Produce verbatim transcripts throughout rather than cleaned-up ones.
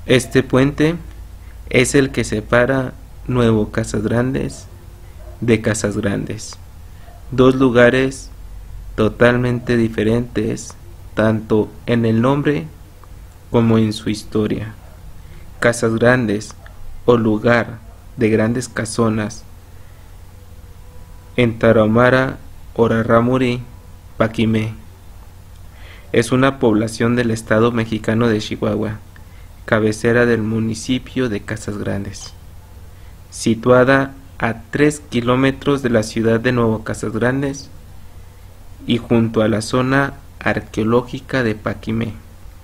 Este puente es el que separa Nuevo Casas Grandes de Casas Grandes, dos lugares totalmente diferentes, tanto en el nombre como en su historia. Casas Grandes, o lugar de grandes casonas, en Tarahumara, Orarrámuri, Paquimé. Es una población del estado mexicano de Chihuahua, cabecera del municipio de Casas Grandes, situada a tres kilómetros de la ciudad de Nuevo Casas Grandes y junto a la zona arqueológica de Paquimé.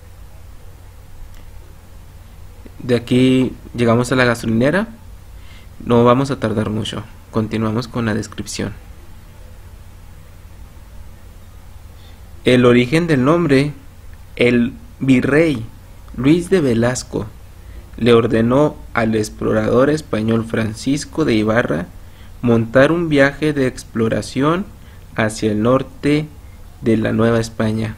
De aquí llegamos a la gasolinera. No vamos a tardar mucho. Continuamos con la descripción. El origen del nombre: el virrey Luis de Velasco le ordenó al explorador español Francisco de Ibarra montar un viaje de exploración hacia el norte de la Nueva España,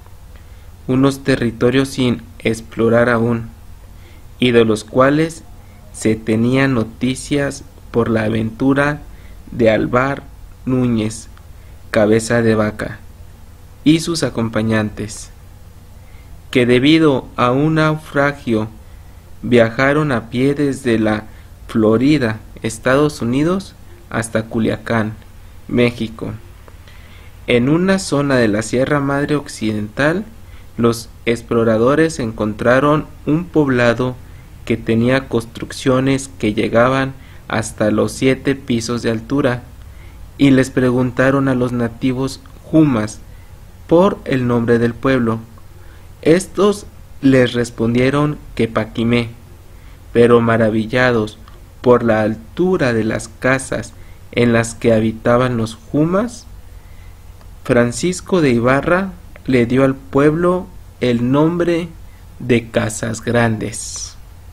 unos territorios sin explorar aún, y de los cuales se tenían noticias por la aventura de Alvar Núñez, Cabeza de Vaca, y sus acompañantes, que debido a un naufragio viajaron a pie desde la Florida, Estados Unidos, hasta Culiacán, México. En una zona de la Sierra Madre Occidental, los exploradores encontraron un poblado que tenía construcciones que llegaban hasta los siete pisos de altura, y les preguntaron a los nativos Jumas por el nombre del pueblo. Estos les respondieron que Paquimé, pero maravillados por la altura de las casas en las que habitaban los Jumas, Francisco de Ibarra le dio al pueblo el nombre de Casas Grandes.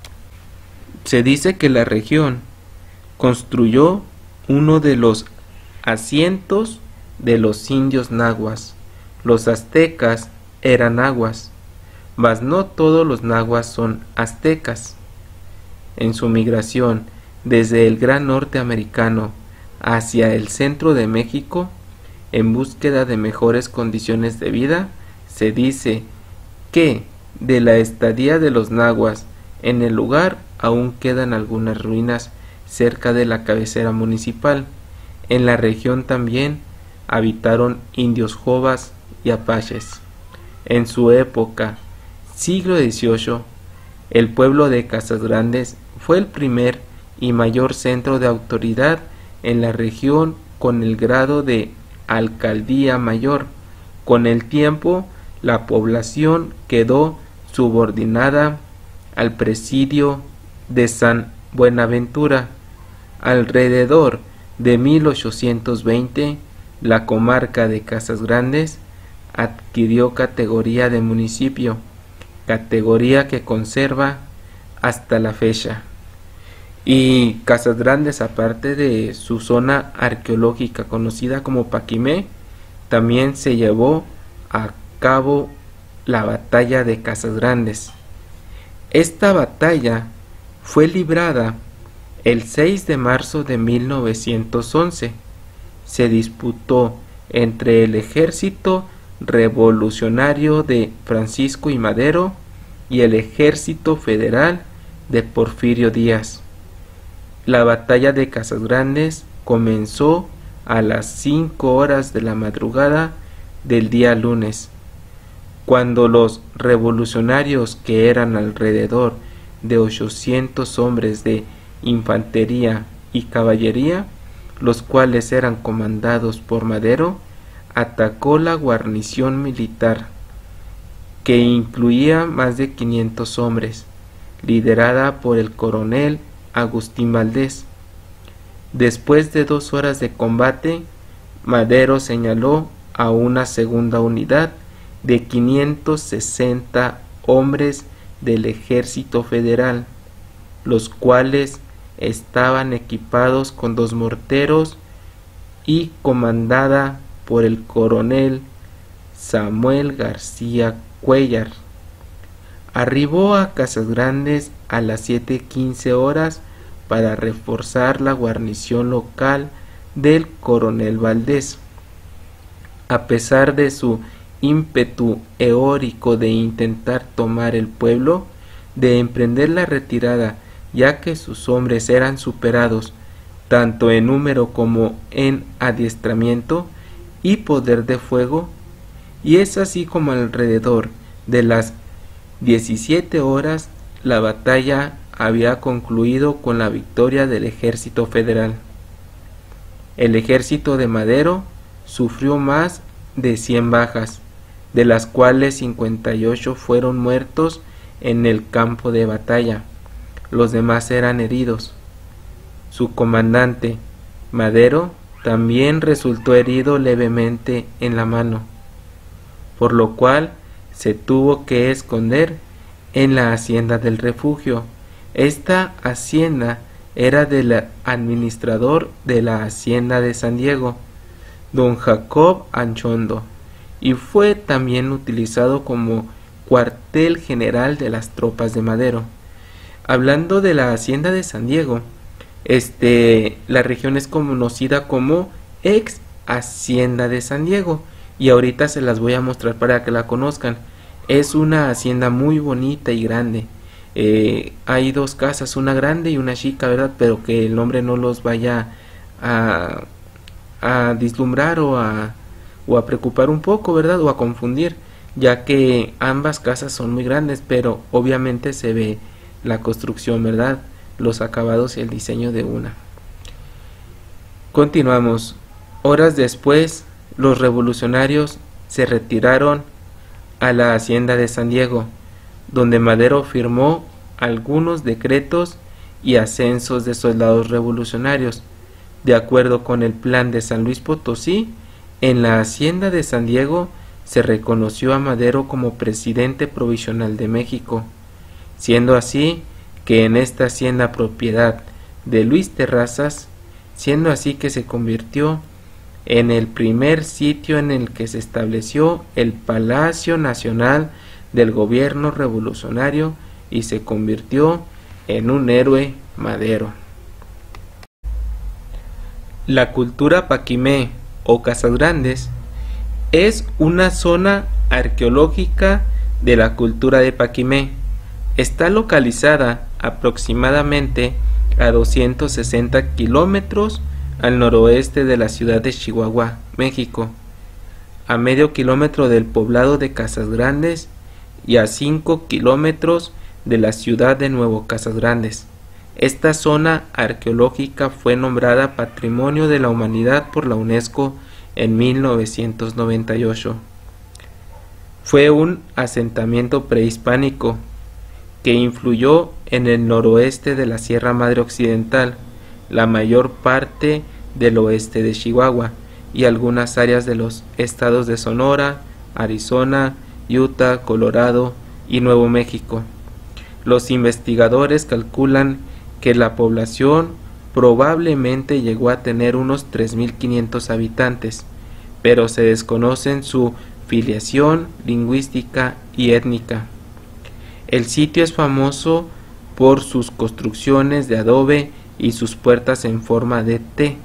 Se dice que la región construyó uno de los asientos de los indios nahuas. Los aztecas eran nahuas, mas no todos los nahuas son aztecas. En su migración desde el gran norte americano hacia el centro de México, en búsqueda de mejores condiciones de vida, se dice que de la estadía de los nahuas en el lugar aún quedan algunas ruinas cerca de la cabecera municipal. En la región también habitaron indios jovas y apaches. En su época, siglo dieciocho, el pueblo de Casas Grandes fue el primer y mayor centro de autoridad en la región, con el grado de alcaldía mayor. Con el tiempo, la población quedó subordinada al presidio de San Buenaventura. Alrededor de mil ochocientos veinte, la comarca de Casas Grandes adquirió categoría de municipio, categoría que conserva hasta la fecha. Y Casas Grandes, aparte de su zona arqueológica conocida como Paquimé, también se llevó a cabo la batalla de Casas Grandes. Esta batalla fue librada el seis de marzo de mil novecientos once. Se disputó entre el ejército revolucionario de Francisco I. Madero y el ejército federal de Porfirio Díaz. La batalla de Casas Grandes comenzó a las cinco horas de la madrugada del día lunes, cuando los revolucionarios, que eran alrededor de ochocientos hombres de infantería y caballería, los cuales eran comandados por Madero, atacó la guarnición militar, que incluía más de quinientos hombres, liderada por el coronel Agustín Valdés. Después de dos horas de combate, Madero señaló a una segunda unidad de quinientos sesenta hombres del ejército federal, los cuales estaban equipados con dos morteros y comandada por el coronel Samuel García Cuéllar. Arribó a Casas Grandes a las siete quince horas para reforzar la guarnición local del coronel Valdés. A pesar de su ímpetu eórico de intentar tomar el pueblo, de emprender la retirada, ya que sus hombres eran superados tanto en número como en adiestramiento y poder de fuego, y es así como alrededor de las diecisiete horas la batalla había concluido con la victoria del ejército federal. El ejército de Madero sufrió más de cien bajas, de las cuales cincuenta y ocho fueron muertos en el campo de batalla. Los demás eran heridos. Su comandante, Madero, también resultó herido levemente en la mano, por lo cual se tuvo que esconder en la hacienda del refugio. Esta hacienda era del administrador de la hacienda de San Diego, don Jacob Anchondo, y fue también utilizado como cuartel general de las tropas de Madero. Hablando de la hacienda de San Diego, este, la región es conocida como ex hacienda de San Diego, y ahorita se las voy a mostrar para que la conozcan. Es una hacienda muy bonita y grande. Eh, hay dos casas, una grande y una chica, ¿verdad? Pero que el nombre no los vaya a, a vislumbrar o a, o a preocupar un poco, ¿verdad? O a confundir, ya que ambas casas son muy grandes, pero obviamente se ve la construcción, ¿verdad? Los acabados y el diseño de una. Continuamos. Horas después, los revolucionarios se retiraron a la hacienda de San Diego, donde Madero firmó algunos decretos y ascensos de soldados revolucionarios. De acuerdo con el plan de San Luis Potosí, en la hacienda de San Diego se reconoció a Madero como presidente provisional de México, siendo así que en esta hacienda propiedad de Luis Terrazas, siendo así que se convirtió en el primer sitio en el que se estableció el Palacio Nacional del Gobierno Revolucionario y se convirtió en un héroe Madero. La cultura Paquimé o Casas Grandes es una zona arqueológica de la cultura de Paquimé. Está localizada aproximadamente a doscientos sesenta kilómetros al noroeste de la ciudad de Chihuahua, México, a medio kilómetro del poblado de Casas Grandes y a cinco kilómetros de la ciudad de Nuevo Casas Grandes. Esta zona arqueológica fue nombrada Patrimonio de la Humanidad por la UNESCO en mil novecientos noventa y ocho. Fue un asentamiento prehispánico que influyó en el noroeste de la Sierra Madre Occidental, la mayor parte del oeste de Chihuahua y algunas áreas de los estados de Sonora, Arizona, Utah, Colorado y Nuevo México. Los investigadores calculan que la población probablemente llegó a tener unos tres mil quinientos habitantes, pero se desconocen su filiación lingüística y étnica. El sitio es famoso por sus construcciones de adobe y sus puertas en forma de T,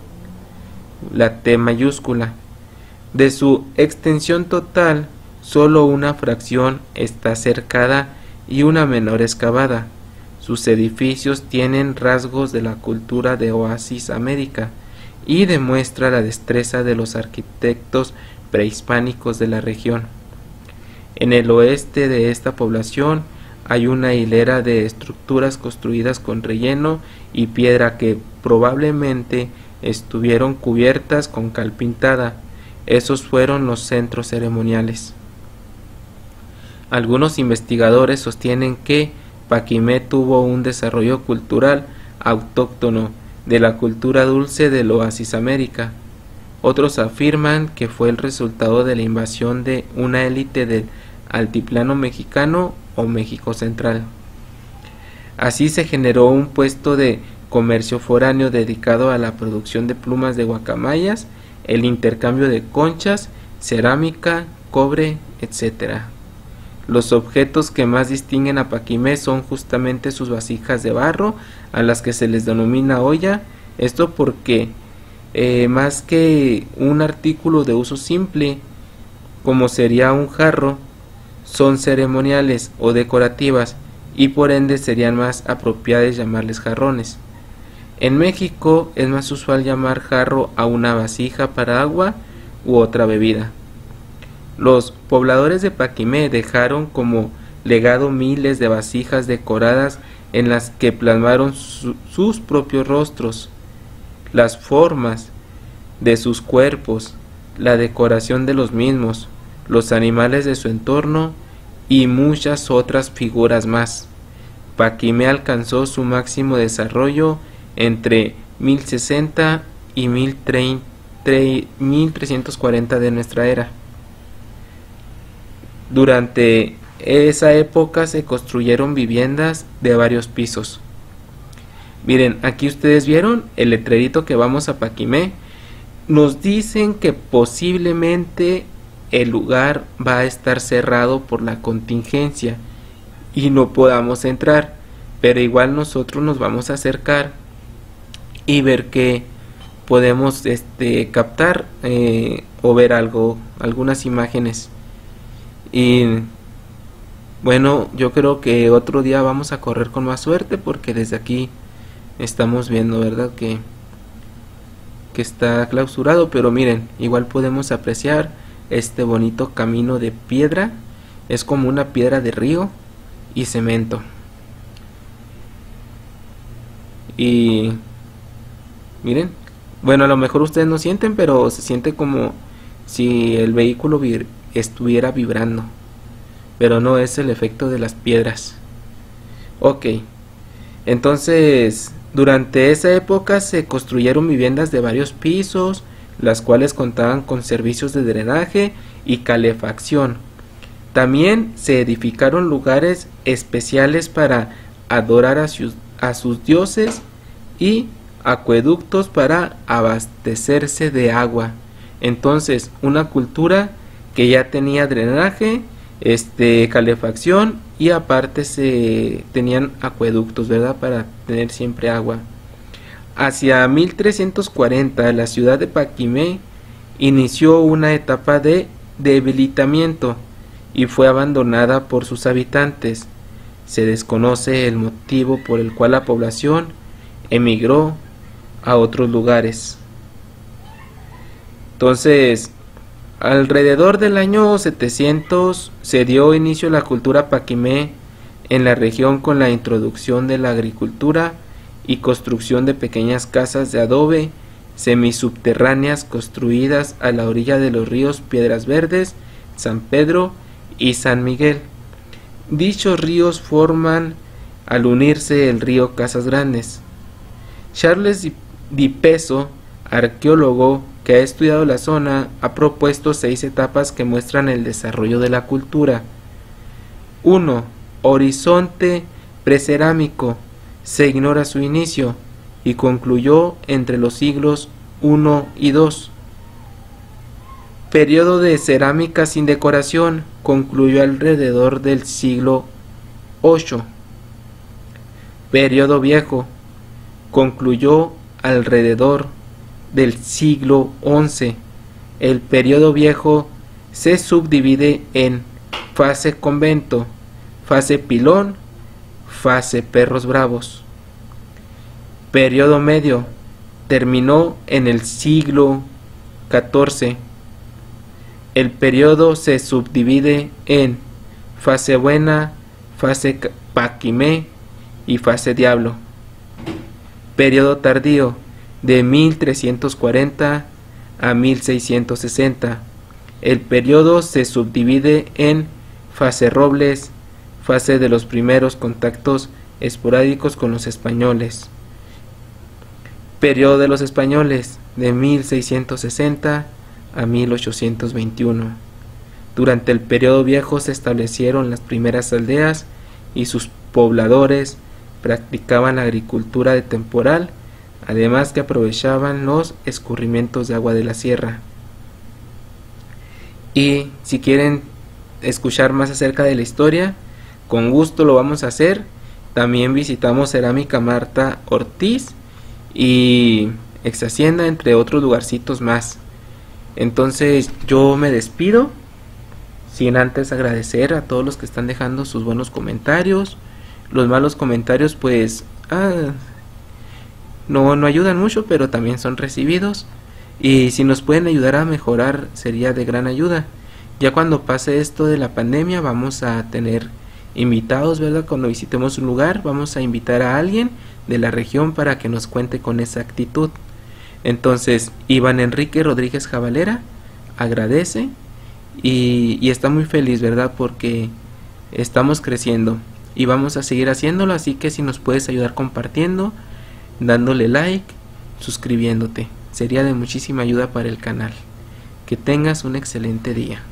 la T mayúscula. De su extensión total, solo una fracción está cercada y una menor excavada. Sus edificios tienen rasgos de la cultura de Oasis América y demuestra la destreza de los arquitectos prehispánicos de la región. En el oeste de esta población hay una hilera de estructuras construidas con relleno y piedra que probablemente estuvieron cubiertas con cal pintada. Esos fueron los centros ceremoniales. Algunos investigadores sostienen que Paquimé tuvo un desarrollo cultural autóctono de la cultura dulce del Oasis América. Otros afirman que fue el resultado de la invasión de una élite del altiplano mexicano o México Central. Así se generó un puesto de comercio foráneo dedicado a la producción de plumas de guacamayas, el intercambio de conchas, cerámica, cobre, etcétera. Los objetos que más distinguen a Paquimé son justamente sus vasijas de barro, a las que se les denomina olla. Esto porque eh, más que un artículo de uso simple, como sería un jarro, son ceremoniales o decorativas, y por ende serían más apropiadas llamarles jarrones. En México es más usual llamar jarro a una vasija para agua u otra bebida. Los pobladores de Paquimé dejaron como legado miles de vasijas decoradas en las que plasmaron su, sus propios rostros, las formas de sus cuerpos, la decoración de los mismos, los animales de su entorno y muchas otras figuras más. Paquimé alcanzó su máximo desarrollo entre mil sesenta y mil trescientos cuarenta de nuestra era. Durante esa época se construyeron viviendas de varios pisos. Miren, aquí ustedes vieron el letrerito que vamos a Paquimé. Nos dicen que posiblemente el lugar va a estar cerrado por la contingencia y no podamos entrar, pero igual nosotros nos vamos a acercar y ver que podemos este, captar eh, o ver algo, algunas imágenes. Y bueno, yo creo que otro día vamos a correr con más suerte, porque desde aquí estamos viendo, ¿verdad?, que, que está clausurado, pero miren, igual podemos apreciar este bonito camino de piedra. Es como una piedra de río y cemento. Y miren, bueno, a lo mejor ustedes no sienten, pero se siente como si el vehículo vir estuviera vibrando, pero no, es el efecto de las piedras. Ok, entonces durante esa época se construyeron viviendas de varios pisos, las cuales contaban con servicios de drenaje y calefacción. También se edificaron lugares especiales para adorar a sus, a sus dioses y acueductos para abastecerse de agua. Entonces, una cultura que ya tenía drenaje, este, calefacción, y aparte se tenían acueductos, ¿verdad?, para tener siempre agua. Hacia mil trescientos cuarenta, la ciudad de Paquimé inició una etapa de debilitamiento y fue abandonada por sus habitantes. Se desconoce el motivo por el cual la población emigró a otros lugares. Entonces, alrededor del año setecientos se dio inicio a la cultura paquimé en la región con la introducción de la agricultura y construcción de pequeñas casas de adobe semisubterráneas construidas a la orilla de los ríos Piedras Verdes, San Pedro y San Miguel. Dichos ríos forman al unirse el río Casas Grandes. Charles Di Peso, arqueólogo que ha estudiado la zona, ha propuesto seis etapas que muestran el desarrollo de la cultura. uno. Horizonte precerámico. Se ignora su inicio y concluyó entre los siglos uno y dos. Periodo de cerámica sin decoración. Concluyó alrededor del siglo ocho. Periodo viejo. Concluyó alrededor del siglo once. El periodo viejo se subdivide en fase convento, fase pilón, fase perros bravos. Periodo medio terminó en el siglo catorce. El periodo se subdivide en fase buena, fase paquimé y fase diablo. Periodo tardío de mil trescientos cuarenta a mil seiscientos sesenta. El periodo se subdivide en fase robles, fase de los primeros contactos esporádicos con los españoles. Periodo de los españoles de mil seiscientos sesenta a mil ochocientos veintiuno. Durante el periodo viejo se establecieron las primeras aldeas y sus pobladores practicaban la agricultura de temporal, además que aprovechaban los escurrimientos de agua de la sierra. Y si quieren escuchar más acerca de la historia, con gusto lo vamos a hacer. También visitamos Cerámica Marta Ortiz y Ex Hacienda, entre otros lugarcitos más. Entonces yo me despido, sin antes agradecer a todos los que están dejando sus buenos comentarios. Los malos comentarios pues ah, no, no ayudan mucho, pero también son recibidos. Y si nos pueden ayudar a mejorar sería de gran ayuda. Ya cuando pase esto de la pandemia vamos a tener invitados, ¿verdad? Cuando visitemos un lugar vamos a invitar a alguien de la región para que nos cuente con esa actitud. Entonces Iván Enrique Rodríguez Jabalera agradece y, y está muy feliz, ¿verdad? Porque estamos creciendo y vamos a seguir haciéndolo, así que si nos puedes ayudar compartiendo, dándole like, suscribiéndote, sería de muchísima ayuda para el canal. Que tengas un excelente día.